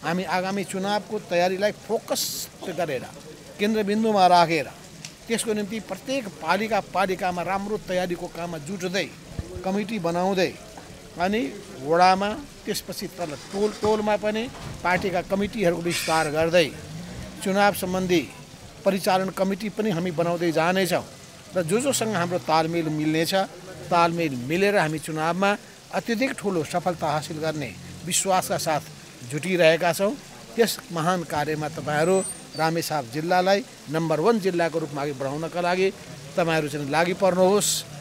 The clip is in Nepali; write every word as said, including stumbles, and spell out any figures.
हामी आगामी चुनावको तयारीलाई फोकस गरेर केन्द्रबिन्दुमा राखेर त्यसको निम्ति प्रत्येक पालिका पालिकामा राम्रो तयारीको काममा जुट्दै कमिटी बनाउँदै अनि वडामा त्यसपछि तल टोल टोलमा पनि पार्टीका कमिटीहरूको विस्तार गर्दै चुनाव सम्बन्धी परिचालन कमिटी पनि हामी बनाउँदै जानेछौँ र जो जोसँग हाम्रो तालमेल मिल्नेछ तालमेल मिलेर हामी चुनावमा अत्यधिक ठुलो सफलता हासिल गर्ने विश्वासका साथ जुटिरहेका छौँ। त्यस महान कार्यमा तपाईँहरू रामेछाप जिल्लालाई नम्बर वन जिल्लाको रूपमा अघि बढाउनका लागि तपाईँहरू चाहिँ लागि पर्नुहोस्।